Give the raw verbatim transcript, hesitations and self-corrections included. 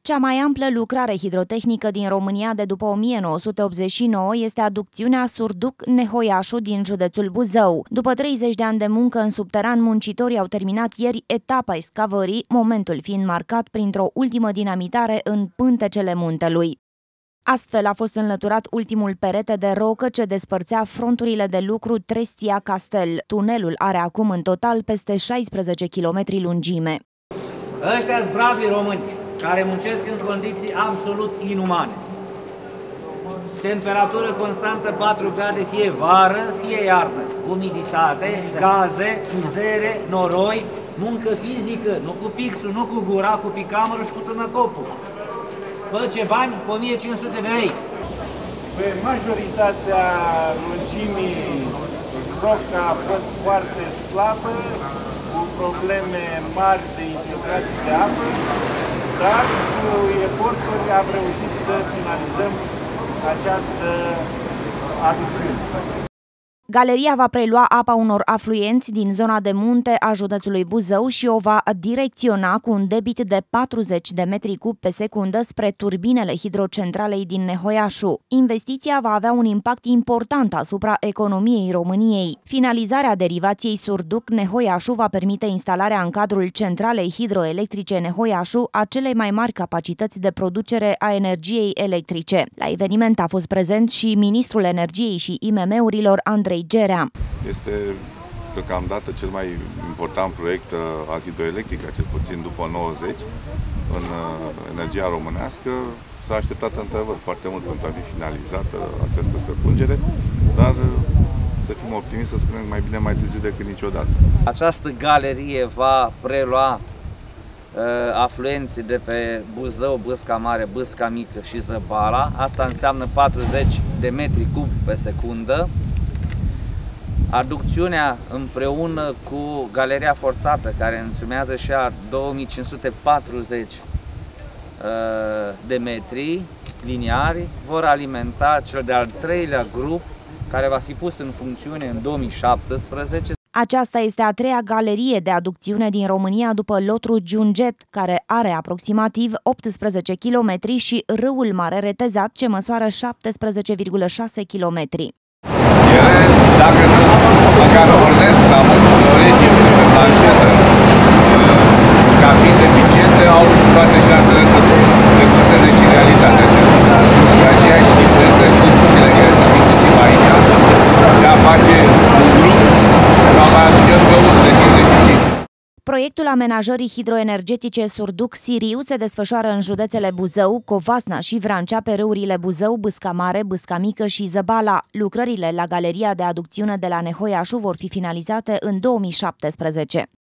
Cea mai amplă lucrare hidrotehnică din România de după o mie nouă sute optzeci și nouă este aducțiunea Surduc-Nehoiașu din județul Buzău. După treizeci de ani de muncă în subteran, muncitorii au terminat ieri etapa excavării, momentul fiind marcat printr-o ultimă dinamitare în pântecele muntelui. Astfel a fost înlăturat ultimul perete de rocă ce despărțea fronturile de lucru Trestia-Castel. Tunelul are acum în total peste șaisprezece kilometri lungime. Ăștia-s bravi români care muncesc în condiții absolut inumane. Temperatură constantă patru grade fie vară, fie iarnă. Umiditate, gaze, mizere, noroi, muncă fizică, nu cu pixul, nu cu gura, cu picamărul și cu tânăcopul. Bă, ce bani? o mie cinci sute de lei. Pe majoritatea lungimii roca a fost foarte slabă, cu probleme mari de infiltrație de apă, dar cu eforturi am reușit să finalizăm această aducțiune. Galeria va prelua apa unor afluenți din zona de munte a județului Buzău și o va direcționa cu un debit de patruzeci de metri cub pe secundă spre turbinele hidrocentralei din Nehoiașu. Investiția va avea un impact important asupra economiei României. Finalizarea derivației Surduc-Nehoiașu va permite instalarea în cadrul centralei hidroelectrice Nehoiașu a celei mai mari capacități de producere a energiei electrice. La eveniment a fost prezent și ministrul energiei și I M M-urilor Andrei Gerea. Este deocamdată cel mai important proiect al hidroelectrică, cel puțin după nouăzeci, în energia românească. S-a așteptat într-adevăr foarte mult pentru a fi finalizată această străpungere, dar să fim optimiști, să spunem mai bine mai târziu decât niciodată. Această galerie va prelua uh, afluenții de pe Buzău, Bâsca Mare, Bâsca Mică și Zăbala. Asta înseamnă patruzeci de metri cub pe secundă. Aducțiunea împreună cu galeria forțată, care însumează și a două mii cinci sute patruzeci de metri liniari, vor alimenta cel de-al treilea grup, care va fi pus în funcțiune în două mii șaptesprezece. Aceasta este a treia galerie de aducțiune din România după Lotru Giunget, care are aproximativ optsprezece kilometri, și Râul Mare Retezat, ce măsoară șaptesprezece virgulă șase kilometri. Ele, dacă măcar pornesc la regim pe planșetă, ca fiind eficiente, au toate șansele să se consteze și realitatea. De aceea și diferite discuțiile care sunt inclusiv aici, de a face un grup sau mai aduce încă unul de cincizeci și cinci. Proiectul amenajării hidroenergetice Surduc-Siriu se desfășoară în județele Buzău, Covasna și Vrancea pe râurile Buzău, Bâsca Mare, Bâsca Mică și Zăbala. Lucrările la galeria de aducțiune de la Nehoiașu vor fi finalizate în două mii șaptesprezece.